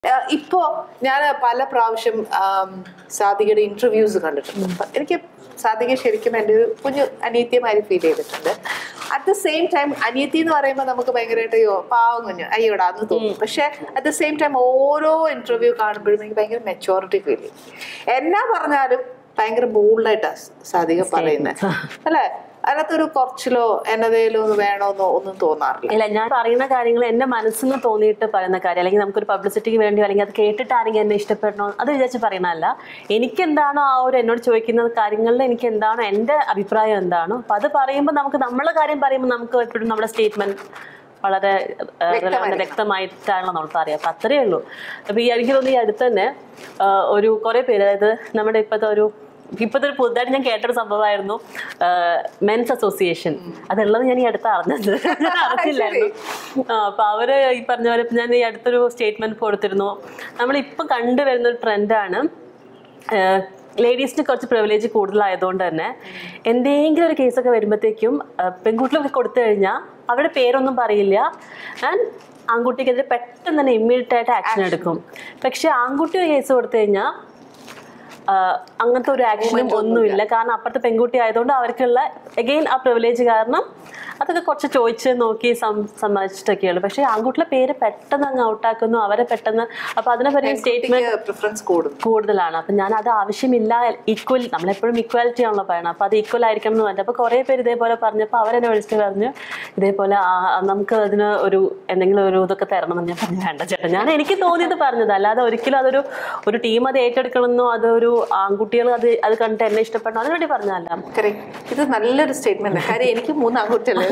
ഇപ്പോ ഞാൻ പല പ്രാവശ്യം സാധികയുടെ ഇന്റർവ്യൂസ് കണ്ടിട്ടുണ്ട്. എനിക്ക് സാധിക ശരിക്കും എൻ്റെ ഒരു കുഞ്ഞു അനിയത്തിയമാരി ഫീൽ ചെയ്തിട്ടുണ്ട്. അറ്റ് ദ സെയിം ടൈം അനിയത്തി എന്ന് പറയുമ്പോൾ നമുക്ക് ഭയങ്കരമായിട്ട് പാവം കുഞ്ഞു അയ്യോടാ എന്ന് തോന്നും. പക്ഷെ അറ്റ് ദ സെയിം ടൈം ഓരോ ഇന്റർവ്യൂ കാണുമ്പോഴും എനിക്ക് ഭയങ്കര മെച്ചോറിറ്റി ഫീൽ ചെയ്യും. എന്നാ പറഞ്ഞാലും ഭയങ്കര ബോൾഡായിട്ടാ സാധിക പറയുന്നത് അല്ലേ? അതിനകത്തൊരു കുറച്ചിലോ എന്നതേലും വേണോന്നോ ഒന്നും തോന്നാറില്ല. ഇല്ല, ഞാൻ പറയുന്ന കാര്യങ്ങൾ എന്റെ മനസ്സിന് തോന്നിയിട്ട് പറയുന്ന കാര്യം, അല്ലെങ്കിൽ നമുക്കൊരു പബ്ലിസിറ്റിക്ക് വേണ്ടിയോ അല്ലെങ്കിൽ അത് കേട്ടിട്ട് ആരെങ്കിലും എന്നെ ഇഷ്ടപ്പെടണോ അത് വിചാരിച്ച് പറയുന്നതല്ല. എനിക്ക് എന്താണോ ആ ഒരു എന്നോട് ചോദിക്കുന്ന കാര്യങ്ങളിൽ എനിക്ക് എന്താണോ എൻ്റെ അഭിപ്രായം എന്താണോ അപ്പൊ അത് പറയുമ്പോൾ നമുക്ക് നമ്മളെ കാര്യം പറയുമ്പോൾ നമുക്ക് എപ്പോഴും നമ്മുടെ സ്റ്റേറ്റ്മെന്റ് വളരെ വ്യക്തമായിട്ടാണല്ലോ നമ്മൾ പറയാം. അപ്പൊ അത്രയേ ഉള്ളൂ. അപ്പൊ എനിക്ക് തോന്നുന്നു ഈ അടുത്ത് തന്നെ ഒരു കുറെ പേര്, അതായത് നമ്മുടെ ഇപ്പോഴത്തെ ഒരു പുതുതായിട്ട് ഞാൻ കേട്ടൊരു സംഭവമായിരുന്നു മെൻസ് അസോസിയേഷൻ. അതുള്ളത് ഞാൻ ഈ അടുത്ത് അറിഞ്ഞത്, ഞാൻ അറിഞ്ഞില്ലായിരുന്നു. അപ്പൊ അവര് ഈ പറഞ്ഞ പോലെ ഞാൻ ഈ അടുത്തൊരു സ്റ്റേറ്റ്മെന്റ് കൊടുത്തിരുന്നു. നമ്മളിപ്പം കണ്ടുവരുന്ന ഒരു ട്രെൻഡാണ്, ലേഡീസിന് കുറച്ച് പ്രിവിലേജ് കൂടുതലായതുകൊണ്ട് തന്നെ എന്തെങ്കിലും ഒരു കേസൊക്കെ വരുമ്പോഴത്തേക്കും പെൺകുട്ടികളൊക്കെ കൊടുത്തു കഴിഞ്ഞാൽ അവരുടെ പേരൊന്നും പറയില്ല, ആൻഡ് ആൺകുട്ടിക്കെതിരെ പെട്ടെന്ന് തന്നെ ഇമ്മീഡിയറ്റ് ആയിട്ട് ആക്ഷൻ എടുക്കും. പക്ഷെ ആൺകുട്ടി ഒരു കേസ് കൊടുത്തു കഴിഞ്ഞാൽ അങ്ങനത്തെ ഒരു ആക്ഷനും ഒന്നുമില്ല. കാരണം അപ്പുറത്തെ പെൺകുട്ടി ആയതുകൊണ്ട് അവർക്കുള്ള അഗെയിൻ ആ പ്രിവിലേജ് കാരണം അതൊക്കെ കുറച്ച് ചോദിച്ച് നോക്കി സമ്മതിച്ചിട്ടൊക്കെയുള്ളൂ. പക്ഷെ ആൺകുട്ടിയുടെ പേര് പെട്ടെന്ന് അങ്ങ് ഔട്ടാക്കുന്നു, അവരെ പെട്ടെന്ന്. അപ്പൊ അതിനെ പറ്റിയ സ്റ്റേറ്റ്മെന്റ് കൂടുതലാണ്. അപ്പൊ ഞാൻ അത് ആവശ്യമില്ല, ഈക്വൽ, നമ്മളെപ്പോഴും ഈക്വാലിറ്റി ആണല്ലോ പറയണം. അപ്പൊ അത് ഈക്വൽ ആയിരിക്കണം എന്ന് പറഞ്ഞത്. അപ്പൊ കുറെ പേര് ഇതേപോലെ പറഞ്ഞപ്പോൾ അവരെന്നെ വിളിച്ചിട്ട് പറഞ്ഞു ഇതേപോലെ നമുക്ക് അതിന് ഒരു എന്തെങ്കിലും ഒരു ഇതൊക്കെ തരണം എന്ന്. ഞാൻ പറഞ്ഞു വേണ്ട ചേട്ടാ, ഞാൻ എനിക്ക് തോന്നിയത് പറഞ്ഞത്, അല്ലാതെ ഒരിക്കലും ഒരു ടീം അത് ഏറ്റെടുക്കണമെന്നോ അതൊരു ആൺകുട്ടികൾ അത് കണ്ടിട്ട് എന്നെ ഇഷ്ടപ്പെടണം അതിനുവേണ്ടി പറഞ്ഞതല്ല. ഇത് നല്ലൊരു സ്റ്റേറ്റ്മെന്റ്. കാര്യം എനിക്ക് 3 ആൺകുട്ടികളെ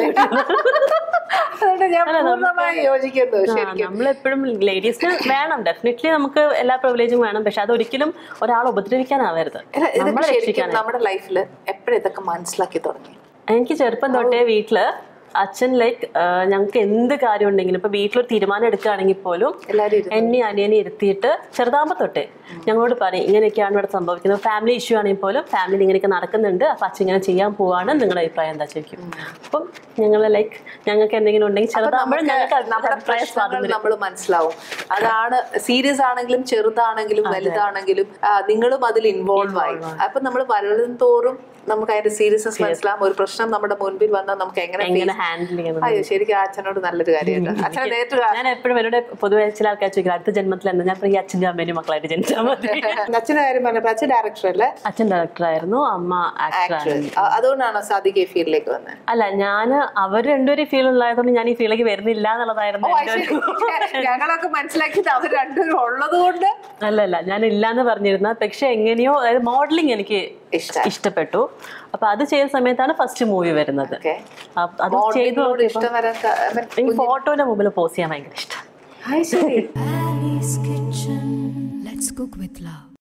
നമ്മളെപ്പോഴും ലേഡീസിന് വേണം, ഡെഫിനറ്റ്ലി നമുക്ക് എല്ലാ പ്രിവിലേജും വേണം. പക്ഷെ അതൊരിക്കലും ഒരാൾ ഉപദ്രവിക്കാനാവരുത്. നമ്മുടെ ലൈഫിൽ എപ്പോഴും ഇതൊക്കെ മനസ്സിലാക്കി തുടങ്ങി. എനിക്ക് ചെറുപ്പം തൊട്ടേ വീട്ടില് അച്ഛൻ ഞങ്ങൾക്ക് എന്ത് കാര്യം ഉണ്ടെങ്കിലും ഇപ്പൊ വീട്ടിലൊരു തീരുമാനം എടുക്കുകയാണെങ്കിൽ പോലും എന്നെ അനിയനെ ഇരുത്തിയിട്ട് ചെറുതാകുമ്പോ തൊട്ടേ ഞങ്ങളോട് പറയും ഇങ്ങനെയൊക്കെയാണ് ഇവിടെ സംഭവിക്കുന്നത്. ഫാമിലി ഇഷ്യൂ ആണെങ്കിൽ പോലും ഫാമിലി ഇങ്ങനെയൊക്കെ നടക്കുന്നുണ്ട്, അപ്പൊ അച്ഛൻ ഇങ്ങനെ ചെയ്യാൻ പോവാണ്, നിങ്ങളുടെ അഭിപ്രായം എന്താ ചോദിക്കും. അപ്പം ഞങ്ങൾ ഞങ്ങൾക്ക് എന്തെങ്കിലും ഉണ്ടെങ്കിൽ ചെറുതാകുമ്പോഴും നമ്മൾ മനസ്സിലാവും. അതാണ് സീരിയസ് ആണെങ്കിലും ചെറുതാണെങ്കിലും വലുതാണെങ്കിലും നിങ്ങളും അതിൽ ഇൻവോൾവ് ആയി. അപ്പൊ നമ്മൾ വലുതും തോറും നമുക്ക് അതിന്റെ സീരിയസ്നെസ് മനസ്സിലാവും. ഒരു പ്രശ്നം നമ്മുടെ മുൻപിൽ വന്നാൽ നമുക്ക് എങ്ങനെ ഹാൻഡിൽ ചെയ്യണം. അയ്യോ ശരിക്കും അച്ഛനോട് നല്ലൊരു കാര്യമായിട്ട് അച്ഛനെ നേരിട്ട്. ഞാൻ എപ്പോഴും എന്നോട് പൊതുവെ ചില ആൾക്കാർ ചോദിക്കും അടുത്ത ജന്മത്തിൽ എന്താ, ഞാൻ ഈ അച്ഛൻ്റെ അമ്മേനും മക്കളായിട്ട് ജനിച്ചാൽ മതി. അച്ഛൻ്റെ കാര്യം പറഞ്ഞപ്പോൾ അച്ഛൻ ഡയറക്ടർ അല്ലേ? അച്ഛൻ ഡയറക്ടറായിരുന്നു, അമ്മ ആക്ടറായിരുന്നു. അതുകൊണ്ടാണോ സാധിക ഈ ഫീൽഡിലേക്ക് വന്നത്? അല്ല, ഞാൻ അവർ രണ്ടുപേരും ഫീൽഡ് ഉള്ളതുകൊണ്ട് ഞാൻ ഈ ഫീൽഡിലേക്ക് വരുന്നില്ല എന്നുള്ളതായിരുന്നു. ഞങ്ങളൊക്കെ മനസ്സിലാക്കിയത് അവർ രണ്ടുപേരും ഉള്ളത് കൊണ്ട്. അല്ലല്ല, ഞാൻ ഇല്ലാന്ന് പറഞ്ഞിരുന്ന. പക്ഷെ എങ്ങനെയോ അതായത് മോഡലിംഗ് എനിക്ക് ഇഷ്ടപ്പെട്ടു. അപ്പൊ അത് ചെയ്ത സമയത്താണ് ഫസ്റ്റ് മൂവി വരുന്നത്. അത് ചെയ്തു ഫോട്ടോന്റെ മുമ്പിൽ പോസ്റ്റ് ചെയ്യാൻ ഭയങ്കര ഇഷ്ടം.